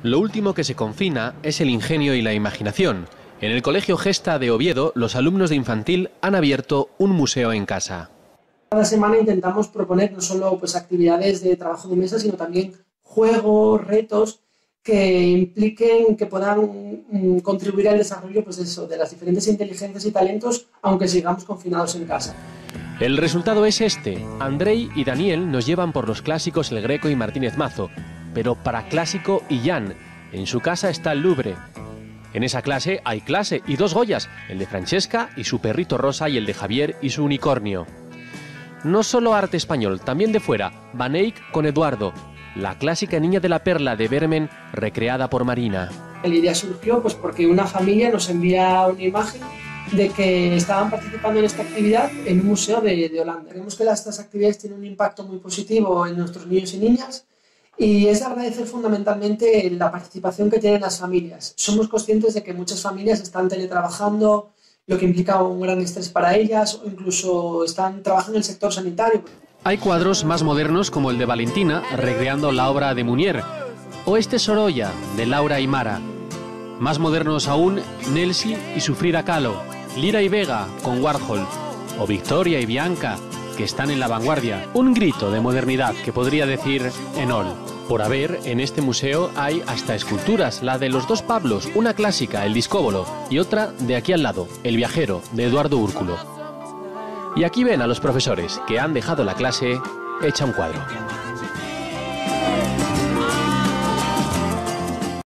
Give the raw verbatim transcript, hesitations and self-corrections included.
Lo último que se confina es el ingenio y la imaginación. En el Colegio Gesta de Oviedo, los alumnos de infantil han abierto un museo en casa. Cada semana intentamos proponer no solo pues, actividades de trabajo de mesa, sino también juegos, retos que impliquen, que puedan mm, contribuir al desarrollo pues, eso, de las diferentes inteligencias y talentos, aunque sigamos confinados en casa. El resultado es este. Andrei y Daniel nos llevan por los clásicos El Greco y Martínez Mazo, pero para clásico y Jan. En su casa está el Louvre. En esa clase hay clase y dos Goyas, el de Francesca y su perrito rosa y el de Javier y su unicornio. No solo arte español, también de fuera, Van Eyck con Eduardo, la clásica Niña de la Perla de Vermen recreada por Marina. La idea surgió pues, porque una familia nos envía una imagen de que estaban participando en esta actividad en un museo de, de Holanda. Creemos que las, estas actividades tienen un impacto muy positivo en nuestros niños y niñas y es agradecer fundamentalmente la participación que tienen las familias. Somos conscientes de que muchas familias están teletrabajando, lo que implica un gran estrés para ellas, o incluso están trabajando en el sector sanitario. Hay cuadros más modernos como el de Valentina, recreando la obra de Munier, o este Sorolla, de Laura Aymara. Más modernos aún, Nelsi y su Frida Kahlo, Lira y Vega con Warhol, o Victoria y Bianca, que están en la vanguardia. Un grito de modernidad que podría decir Enol. Por haber, en este museo hay hasta esculturas, la de los dos Pablos, una clásica, el Discóbolo, y otra de aquí al lado, El Viajero, de Eduardo Úrculo. Y aquí ven a los profesores, que han dejado la clase hecha un cuadro.